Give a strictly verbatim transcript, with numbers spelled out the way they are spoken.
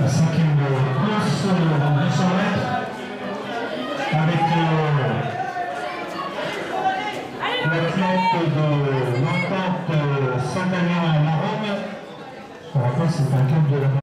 La cinquième course dans deux cents mètres avec euh, l'athlète de l'entente Saint-Damien-Maronne. Je rappelle, c'est un club de la